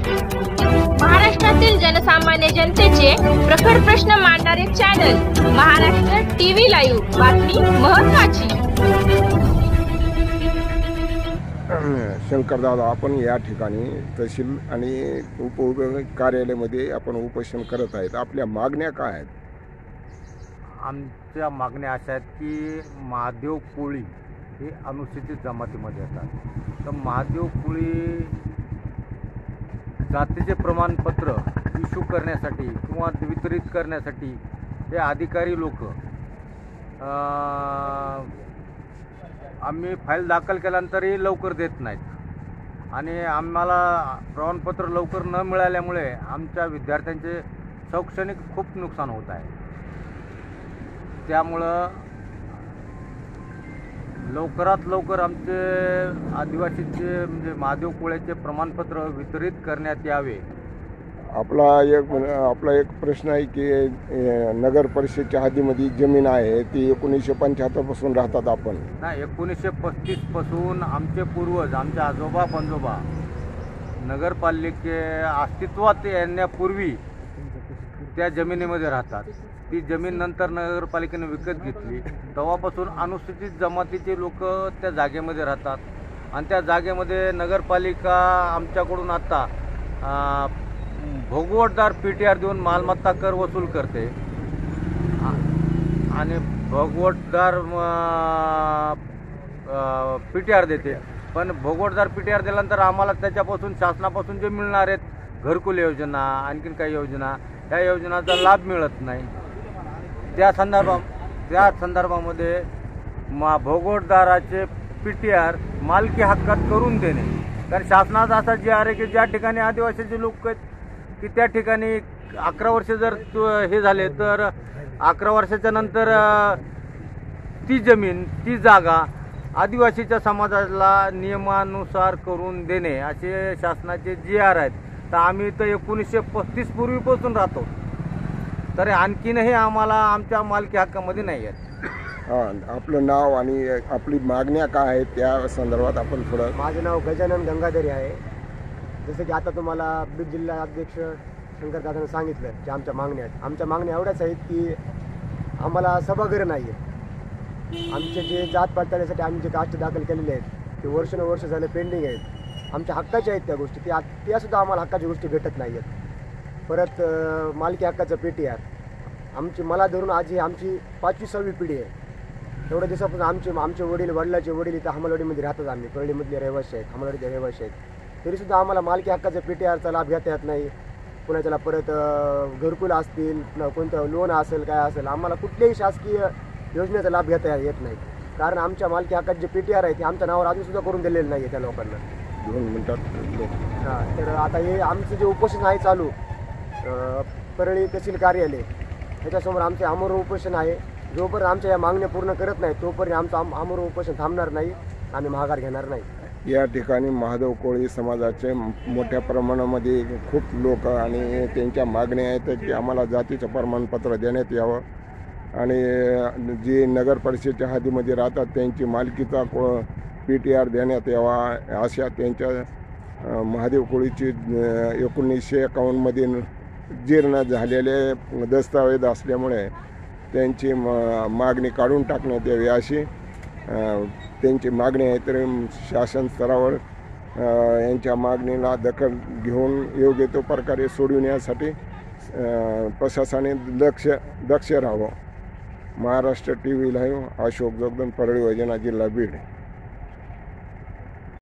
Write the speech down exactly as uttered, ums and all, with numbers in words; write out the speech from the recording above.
महाराष्ट्रातील जनसामान्य जनतेचे प्रखर प्रश्न मांडणारे चॅनल महाराष्ट्र टीव्ही लाईव्ह, बातमी महत्त्वाची। शंकरदादा, आपण या ठिकाणी तहसील आणि उपविभाग कार्यालयामध्ये आपण उपोषण करत आहेत। आपल्या मागण्या काय आहेत? आमच्या मागण्या अशा आहेत की महादेव कोळी हे अनुसूचित जमातीमध्ये येतात। तर महादेव कोळी जातीचे प्रमाणपत्र इश्यू करण्यासाठी किंवा वितरित करण्यासाठी हे अधिकारी लोक आम्ही फाईल दाखल केल्यानंतरही लवकर देत नाहीत आणि आम्हाला प्रमाणपत्र लवकर न मिळाल्यामुळे आमच्या विद्यार्थ्यांचे शैक्षणिक खूप नुकसान होत आहे। त्यामुळं लवकरात लवकर आमचे आदिवासीचे म्हणजे महादेव कोळ्याचे प्रमाणपत्र वितरित करण्यात यावे। आपला एक आपला एक प्रश्न आहे की नगर परिषदेच्या हद्दीमध्ये जमीन आहे ती एकोणीसशे पंच्याहत्तर पासून राहतात आपण नाही एकोणीसशे पस्तीस पासून आमचे पूर्वज आमचे आजोबा पंजोबा नगरपालिके अस्तित्वात येण्यापूर्वी त्या जमिनीमध्ये राहतात। ती जमीन नंतर नगरपालिकेने विकत घेतली, तेव्हापासून अनुसूचित जमातीचे लोक त्या जागेमध्ये राहतात आणि त्या जागेमध्ये नगरपालिका आमच्याकडून आता भोगवटदार पी टी आर देऊन मालमत्ता कर वसूल करते आणि भोगवटदार पी टी आर देते। पण भोगवटदार पी टी आर दिल्यानंतर आम्हाला त्याच्यापासून शासनापासून जे मिळणार आहेत घरकुल योजना आणखीन काही योजना त्या योजनांचा लाभ मिळत नाही। त्या संदर्भात त्या संदर्भामध्ये मा भोगवटदाराचे पी टी आर मालकी हक्कात करून देणे, कारण शासनाचा असा जी आर आहे की ज्या ठिकाणी आदिवासीचे लोक आहेत की त्या ठिकाणी अकरा वर्ष जर हे झाले तर अकरा वर्षाच्या नंतर ती जमीन ती जागा आदिवासीच्या समाजाला नियमानुसार करून देणे असे शासनाचे जी आर आहेत। तर आम्ही तर एकोणीसशे पस्तीस पूर्वीपासून राहतो, तरी आणखीनही आम्हाला आमच्या मालकी हक्कामध्ये नाही आहेत। हां, आपलं नाव आणि आपली मागण्या काय आहेत त्या संदर्भात आपण थोडं। माझं नाव गजानन गंगाधरी आहे। जसं की आता तुम्हाला बीड जिल्हा अध्यक्ष शंकरदादांनी सांगितलं की आमच्या मागण्या आहेत। आमच्या मागण्या एवढ्याच आहेत की आम्हाला सभागृह नाही आहेत। आमचे जे जात पडताळण्यासाठी आम्ही जे कास्ट दाखल केलेले आहेत ते वर्षानुवर्ष झाले पेंडिंग आहेत। आमच्या हक्काच्या आहेत त्या गोष्टी, त्या त्यासुद्धा आम्हाला हक्काच्या गोष्टी भेटत नाही आहेत। परत मालकी हक्काचं पी टी आर आमची मला धरून आज ही आमची पाचवी सहावी पिढी आहे। एवढ्या दिवसापासून आमचे आमचे वडील वडिलाचे वडील इथं हमालवाडीमध्ये राहतात। आम्ही परळीमधले रहिवासी आहेत, हमालवाडीचे रहिवासी आहेत, तरीसुद्धा आम्हाला मालकी हक्काचा पी टी आरचा लाभ घेता येत नाही। पुन्हा त्याला परत घरकुल असतील पुन्हा कोणतं लोन असेल काय असेल आम्हाला कुठल्याही शासकीय योजनेचा लाभ घेता येत नाही, कारण आमच्या मालकी हक्काचे जे पी टी आर आहे ते आमच्या नावावर अजूनसुद्धा करून दिलेलं नाही आहे त्या लोकांना। दोन मिनटात हां, तर आता हे आमचं जे उपोषण आहे चालू परळी तहसील कार्यालय ह्याच्यासमोर आमचे आमरण उपोषण आहे। जोपर्यंत आमच्या या मागण्या पूर्ण करत नाही तोपर्यंत आमचं आम आमरण उपोषण थांबणार नाही, आम्ही माघार घेणार नाही। या ठिकाणी महादेव कोळी समाजाचे मोठ्या प्रमाणामध्ये खूप लोक आणि त्यांच्या मागण्या आहेत की आम्हाला जातीचं प्रमाणपत्र देण्यात यावं आणि जे नगर परिषदेच्या हद्दीमध्ये राहतात त्यांची मालकीचा को पी टी आर देण्यात यावा अशा त्यांच्या महादेव कोळीची एकोणीसशे एकावन्नमध्ये जीर्ण झालेले दस्तावेज असल्यामुळे त्यांची मागणी काढून टाकण्यात यावी अशी त्यांची मागणी आहे। तर शासन स्तरावर यांच्या मागणीला दखल घेऊन योग्य तो प्रकारे सोडविण्यासाठी प्रशासनाने लक्ष दक्ष राहावं। Maharashtra T V live, Ashok Jogdand, Parli Vaijnath, जिल्हा बीड।